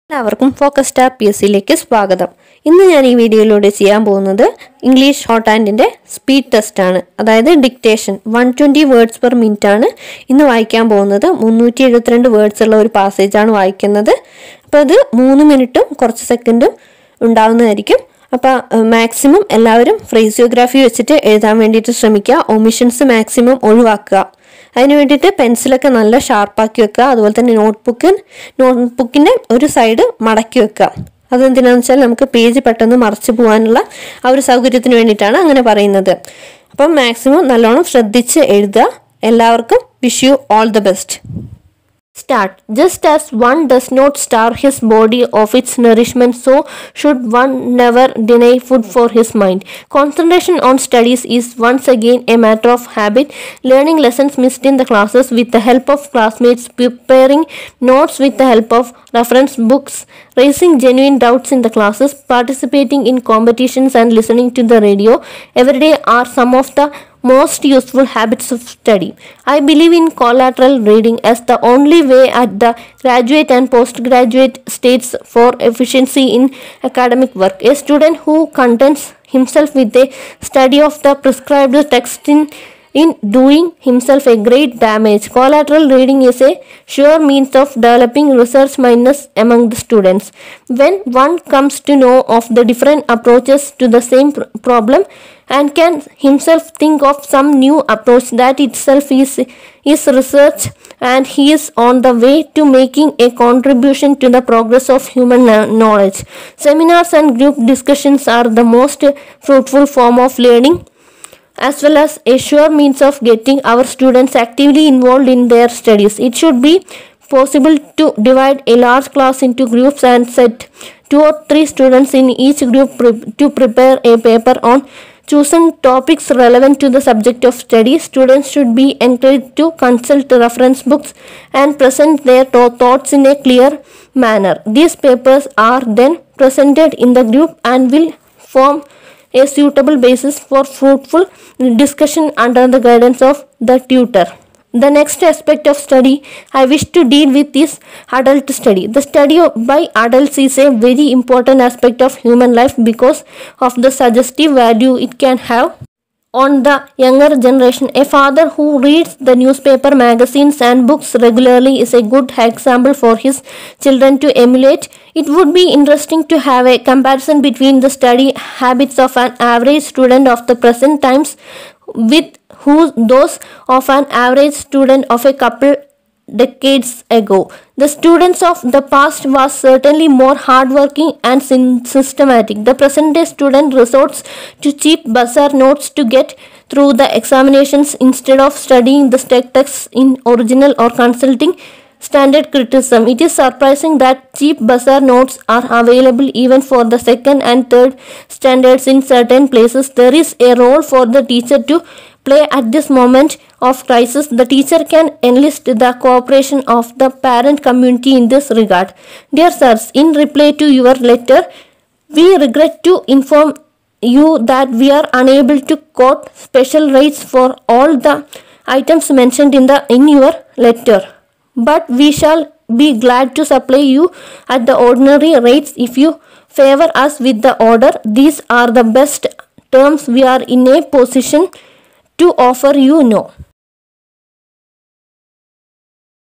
എല്ലാവർക്കും focus tab PSCയിലേക്ക് സ്വാഗതം. ഇന്ന് ഞാൻ ഈ വീഡിയോയിലൂടെ ചെയ്യാൻ പോകുന്നത് ഇംഗ്ലീഷ് ഷോർട്ട് ഹാൻഡിൻ്റെ സ്പീഡ് ടെസ്റ്റ് ആണ്. അതായത് ഡിക്റ്റേഷൻ 120 വേർഡ്സ് പെർ മിനിറ്റ് ആണ് ഇന്ന് വായിക്കാൻ പോകുന്നത്. 372 വേർഡ്സ് ഉള്ള ഒരു പാസേജ് ആണ് വായിക്കുന്നത്. അപ്പോൾ അത് 3 മിനിറ്റും കുറച്ച് സെക്കൻഡും ഉണ്ടാവുന്നതായിരിക്കും. അപ്പോൾ മാക്സിമം എല്ലാവരും ഫ്രേസിയോഗ്രാഫി വെച്ചിട്ട് എഴുതാൻ വേണ്ടിയിട്ട് ശ്രമിക്കുക. ഒമിഷൻസ് മാക്സിമം ഒഴിവാക്കുക. അതിന് വേണ്ടിയിട്ട് പെൻസിലൊക്കെ നല്ല ഷാർപ്പാക്കി വെക്കുക. അതുപോലെ തന്നെ നോട്ട്ബുക്കിൻ്റെ ഒരു സൈഡ് മടക്കി വെക്കുക. അതെന്തിനാണെന്ന് വെച്ചാൽ നമുക്ക് പേജ് പെട്ടെന്ന് മറച്ചു പോകാനുള്ള ആ ഒരു സൗകര്യത്തിന് വേണ്ടിയിട്ടാണ് അങ്ങനെ പറയുന്നത്. അപ്പം മാക്സിമം നല്ലോണം ശ്രദ്ധിച്ച് എഴുതുക. എല്ലാവർക്കും wish you all the best. Start. Just as one does not starve his body of its nourishment, so should one never deny food for his mind. Concentration on studies is once again a matter of habit. Learning lessons missed in the classes with the help of classmates, preparing notes with the help of reference books, raising genuine doubts in the classes, participating in competitions and listening to the radio every day are some of the most useful habits of study. I believe in collateral reading as the only way at the graduate and postgraduate stages for efficiency in academic work. A student who contents himself with a study of the prescribed text in doing himself a great damage. Collateral reading is a sure means of developing research mindedness among the students. When one comes to know of the different approaches to the same problem and can himself think of some new approach, that itself is research, and he is on the way to making a contribution to the progress of human knowledge. Seminars and group discussions are the most fruitful form of learning, as well as a sure means of getting our students actively involved in their studies. It should be possible to divide a large class into groups and set 2 or 3 students in each group to prepare a paper on chosen topics relevant to the subject of study. Students should be encouraged to consult reference books and present their thoughts in a clear manner. These papers are then presented in the group and will form a suitable basis for fruitful discussion under the guidance of the tutor. The next aspect of study I wish to deal with is adult study. The study by adults is a very important aspect of human life because of the suggestive value it can have on the younger generation. A father who reads the newspaper, magazines and books regularly is a good example for his children to emulate. It would be interesting to have a comparison between the study habits of an average student of the present times with those of an average student of a couple decades ago. The students of the past was certainly more hardworking and systematic. The present day student resorts to cheap bazaar notes to get through the examinations instead of studying the texts in original or consulting standard criticism. It is surprising that cheap bazaar notes are available even for the second and third standards in certain places. There is a role for the teacher to play at this moment of crisis. The teacher can enlist the cooperation of the parent community in this regard. Dear sirs, in reply to your letter, we regret to inform you that we are unable to quote special rates for all the items mentioned in your letter. But we shall be glad to supply you at the ordinary rates if you favor us with the order. These are the best terms we are in a position to offer you now.